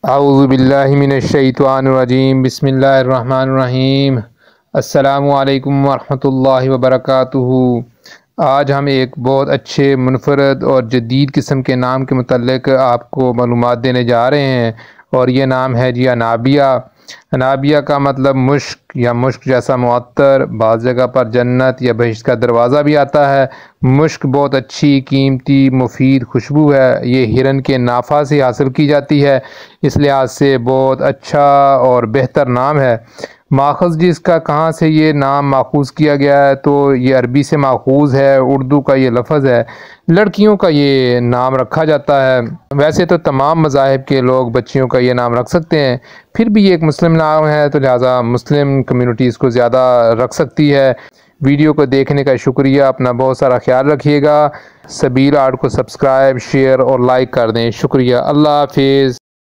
औज़ु बिल्लाहि मिनश्शैतानिर्रजीम बिस्मिल्लाहिर्रहमानिर्रहीम। अस्सलामु अलैकुम वरहमतुल्लाहि वबरकातुहू। आज हम एक बहुत अच्छे मुनफ़रद और जदीद किस्म के नाम के मुतल्लिक़ आपको मालूमात देने जा रहे हैं, और ये नाम है जी अनाबिया। अनाबिया का मतलब मुश्क या मुश्क जैसा मुअत्तर, बाज़ जगह पर जन्नत या बहिश्त का दरवाज़ा भी आता है। मुश्क बहुत अच्छी, कीमती, मुफीद खुशबू है। ये हिरन के नाफा से हासिल की जाती है, इस लिहाज से बहुत अच्छा और बेहतर नाम है। माखज़ जिसका कहाँ से ये नाम माखूज़ किया गया है, तो ये अरबी से माखूज़ है, उर्दू का ये लफ्ज़ है। लड़कियों का ये नाम रखा जाता है। वैसे तो तमाम मज़ाहिब के लोग बच्चियों का ये नाम रख सकते हैं, फिर भी ये एक मुस्लिम नाम है, तो लिहाजा मुस्लिम कम्युनिटी इसको ज़्यादा रख सकती है। वीडियो को देखने का शुक्रिया। अपना बहुत सारा ख्याल रखिएगा। सबील आर्ट को सब्सक्राइब, शेयर और लाइक कर दें। शुक्रिया। अल्लाह हाफिज़।